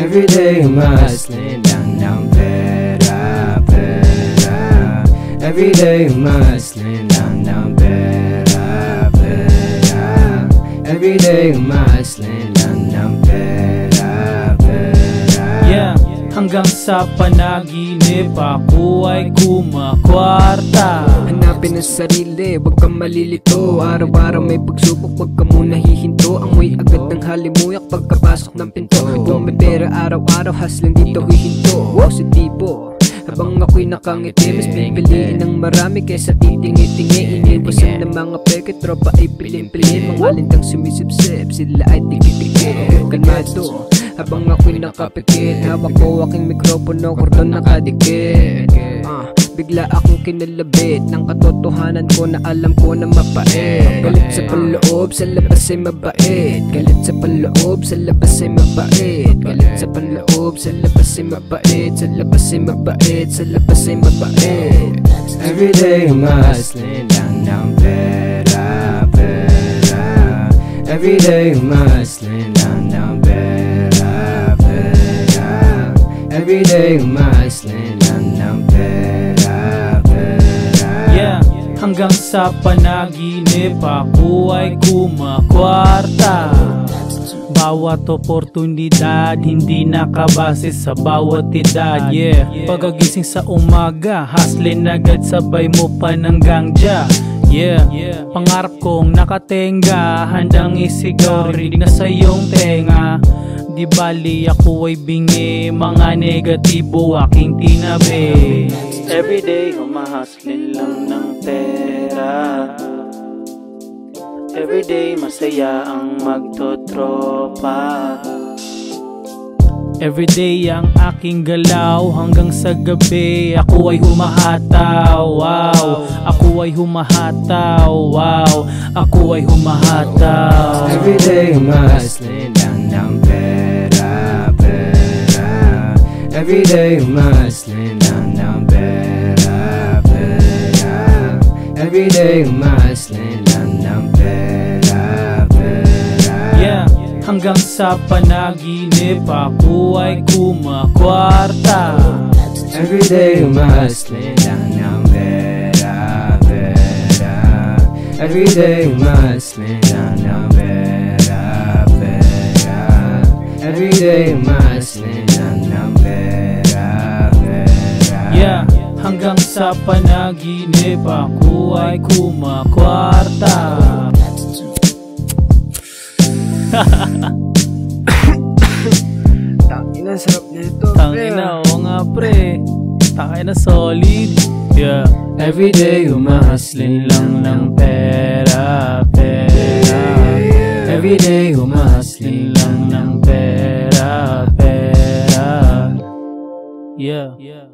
Everyday hustling lang ng pera, pera. Everyday hustling lang ng pera, pera. Everyday hustling lang ng pera, pera. Yeah, hanggang sa panaginip ako ay kumakwarta. Hanapin ang sarili, wag kang malilito. Araw-araw may pagsubok, wag ka muna hihinto. Amoy agad ng halimuyak pagkapasok ng pinto. Kung may pera araw-araw, hustling dito hihinto. Positibo, habang ako'y nakangiti, mas pipiliin ng marami kaysa titingi-tingi. Iniwasan ng mga peke, tropa ay pilin-pilin. Mga lintang sumisip-sip, sila ay dikit-dikit. Kalmado, habang ako'y nakapikit, hawak ko aking mikropono, kordon nakadikit. Bigla akong kinalabit ng katotohanan ko na alam ko na mapait. Galit sa panloob, sa labas ay mabait. Galit sa panloob, sa labas ay mabait. Galit sa panloob, sa labas ay mabait. Sa labas ay mabait, sa labas ay mabait. Everyday hustling lang ng pera, pera. Everyday hustling lang ng pera, pera. Everyday hustling lang ng pera, pera. Yeah, hanggang sa panaginip ako ay kumakwarta. Bawat oportunidad hindi nakabase sa bawat edad. Yeah, pagagising sa umaga, hustling agad, sabay mo pa ng ganja. Yeah, pangarap kong nakatenga, handang isigaw, rinig na sa iyong tenga. Di bali ako ay bingi, mga negatibo aking tinabi. Everyday humahustlin lang ng pera. Everyday masaya ang magtotropa. Everyday ang aking galaw, hanggang sa gabi ako ay humahataw. Wow, ako ay humahataw. Wow, ako ay humahataw. Everyday hustling lang ng pera, pera. Everyday hustling lang ng pera, pera. Everyday hustling lang ng pera, pera. Yeah, hanggang sa panaginip ako ay kumakwarta. Everyday hustling lang ng pera, pera. Everyday hustling lang ng pera, pera. Everyday hustling lang ng pera, pera. Yeah, hanggang sa panaginip ako ay kumakwarta. Tangina, sarap nito. Tangina, oo nga pre. Tangina, solid. Yeah, Everyday humahustlin lang ng pera, pera. Everyday Humahustlin lang ng pera, pera. Yeah.